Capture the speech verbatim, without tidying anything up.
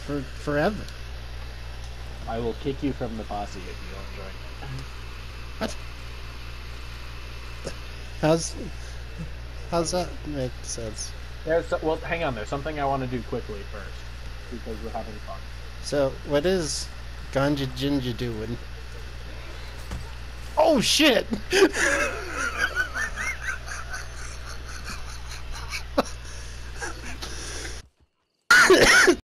for forever. I will kick you from the posse if you don't join it. What? How's how's that make sense? There's well, hang on. There's something I want to do quickly first because we're having fun. So what is Ganja Jinja doing? Oh shit!